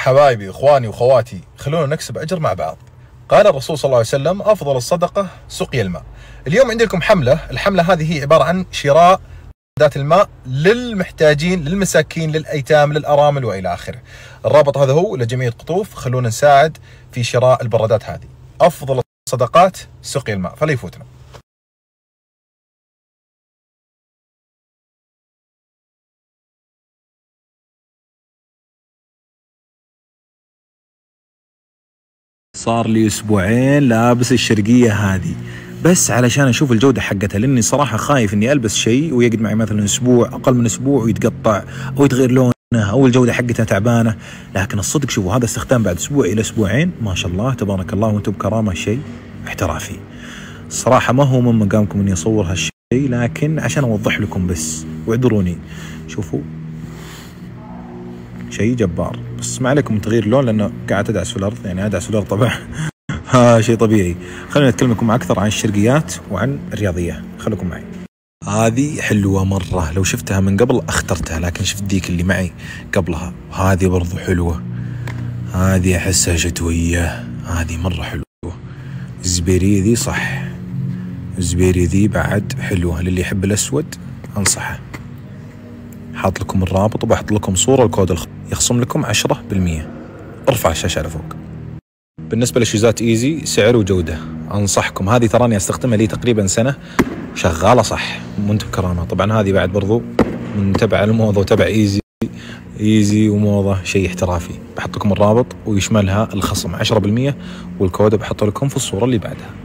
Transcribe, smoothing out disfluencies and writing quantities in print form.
حبايبي اخواني واخواتي، خلونا نكسب اجر مع بعض. قال الرسول صلى الله عليه وسلم: افضل الصدقه سقي الماء. اليوم عندي لكم الحمله هذه هي عباره عن شراء بردات الماء للمحتاجين، للمساكين، للايتام، للارامل والى اخره. الرابط هذا هو لجميع قطوف، خلونا نساعد في شراء البرادات هذه. افضل الصدقات سقي الماء، فلا يفوتنا. صار لي اسبوعين لابس الشرقية هذه بس علشان اشوف الجودة حقتها، لاني صراحة خايف اني البس شيء ويقعد معي مثلا اسبوع، اقل من اسبوع، ويتقطع او يتغير لونه او الجودة حقتها تعبانة. لكن الصدق شوفوا، هذا استخدام بعد اسبوع الى اسبوعين ما شاء الله تبارك الله وانتم بكرامة، شيء احترافي. الصراحة ما هو من مقامكم اني اصور هالشيء، لكن عشان اوضح لكم بس، واعذروني. شوفوا شيء جبار، بس ما عليكم تغيير لون لانه قاعد ادعس في الارض، يعني ادعس في الارض طبعا. شيء طبيعي. خلينا نتكلم لكم اكثر عن الشرقيات وعن الرياضية، خليكم معي. هذه حلوة مرة، لو شفتها من قبل اخترتها، لكن شفت ذيك اللي معي قبلها، هذه برضو حلوة. هذه احسها شتوية، هذه مرة حلوة. الزبيرية ذي صح، الزبيرية ذي بعد حلوة، للي يحب الاسود انصحه. حاط لكم الرابط وبحط لكم صورة الكود يخصم لكم 10%. ارفع الشاشة على فوق. بالنسبة للشوزات ايزي، سعر وجودة انصحكم. هذه تراني استخدمها لي تقريبا سنة، شغالة صح وانتم بكرامة. طبعا هذه بعد برضو من تبع الموضة وتبع ايزي وموضة، شيء احترافي. بحط لكم الرابط ويشملها الخصم 10%، والكود بحطه لكم في الصورة اللي بعدها.